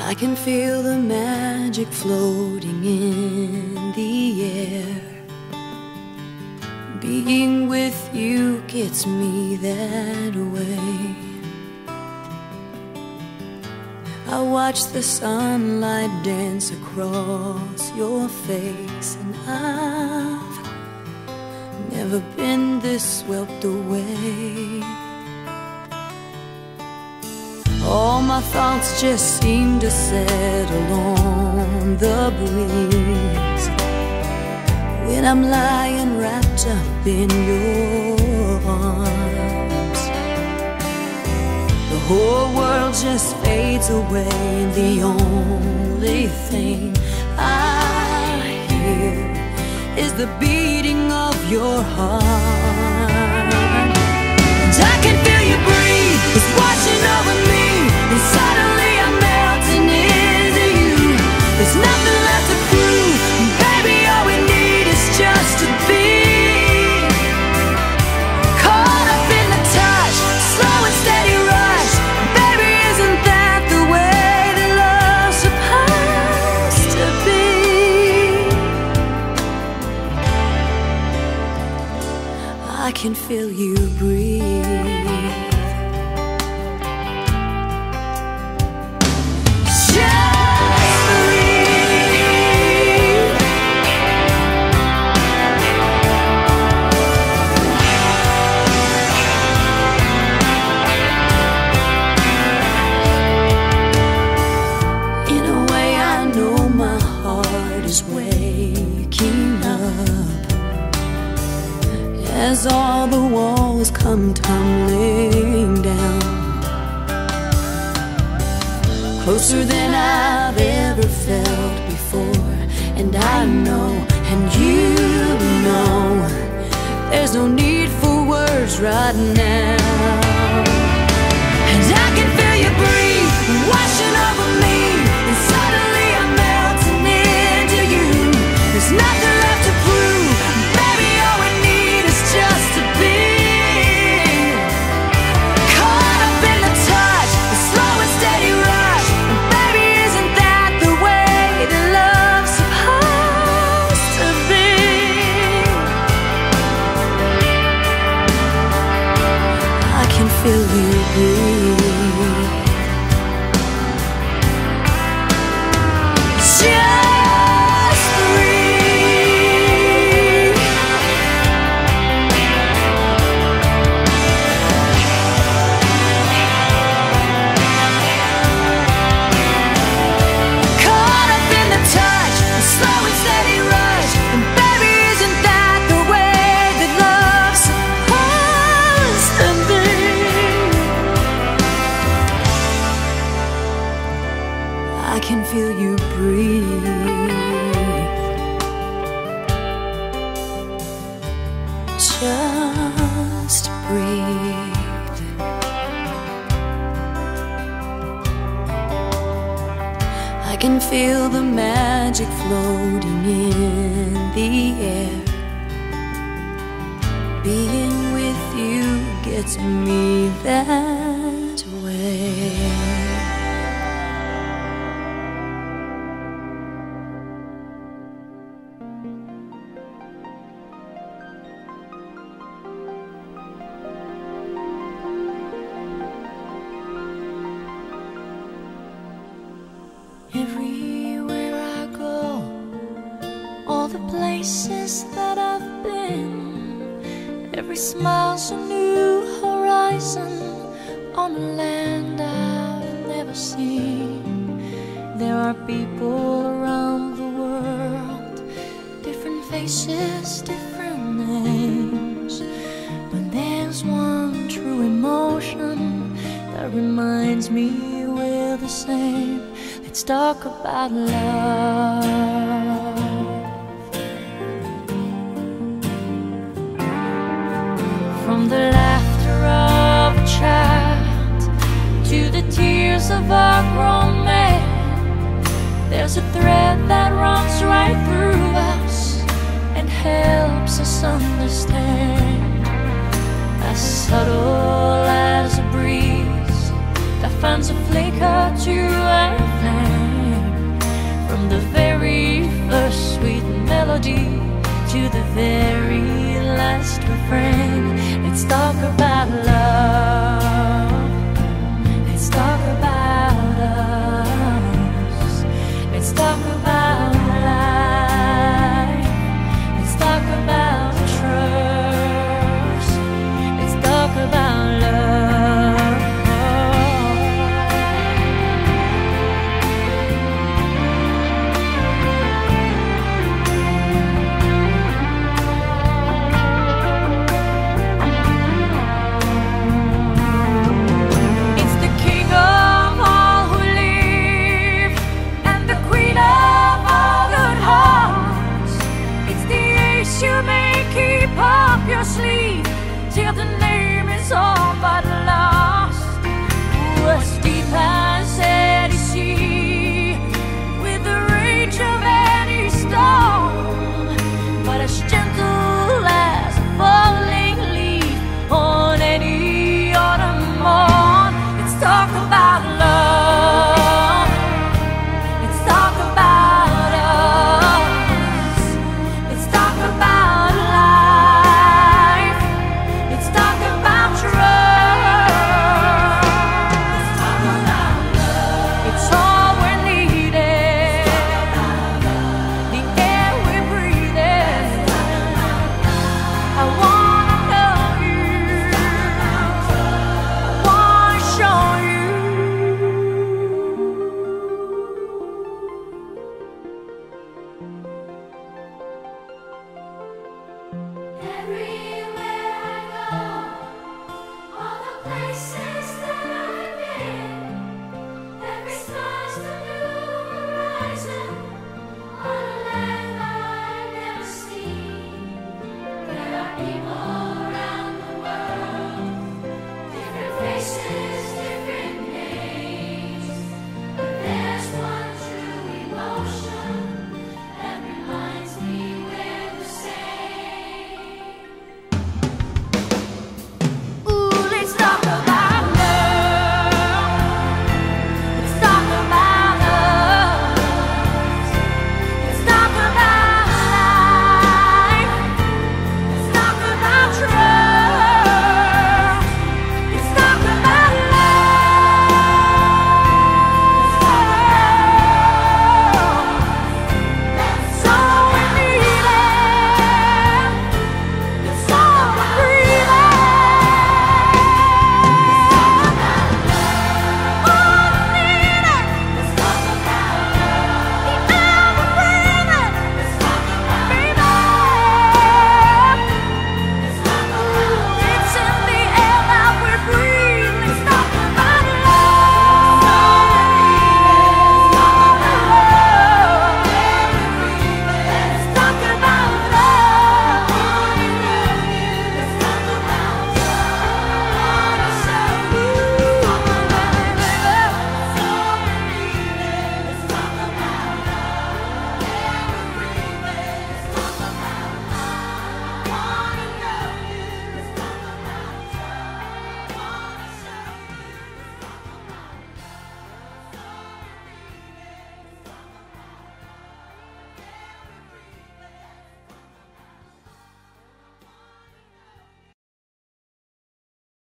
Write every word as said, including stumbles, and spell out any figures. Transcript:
I can feel the magic floating in the air. Being with you gets me that way. I watch the sunlight dance across your face, and I've never been this swept away. All my thoughts just seem to settle on the breeze when I'm lying wrapped up in your arms. The whole world just fades away, and the only thing I hear is the beating of your heart. And I can feel you breathe, it's washing over me, and suddenly I'm melting into you. There's nothing left to prove, baby, all we need is just to be caught up in the touch, slow and steady rush. Baby, isn't that the way that love's supposed to be? I can feel you breathe. As all the walls come tumbling down, closer than I've ever felt before. And I know, and you know, there's no need for words right now. And I can feel you breathe, washing over me, and suddenly I'm melting into you. There's nothing left to prove, baby, all we need is just to be caught up in the touch, the slow and steady rush. And baby, isn't that the way that love's supposed to be? I can feel you breathe. Just breathe. Caught up in the touch, a slow and steady rush. And baby, isn't that the way that love's supposed to be? I can feel you breathe. Just breathe. I can feel the magic floating in the air. Being with you gets me that way. Everywhere I go, all the places that I've been, every smile's a new horizon on a land I've never seen. There are people around the world, different faces, different names, but there's one true emotion that reminds me we're the same. Let's talk about love. From the laughter of a child to the tears of a grown man, there's a thread that runs right through us and helps us understand. As subtle as a breeze that finds a flicker to our flame. the very first sweet melody to the very last refrain. Let's talk about love.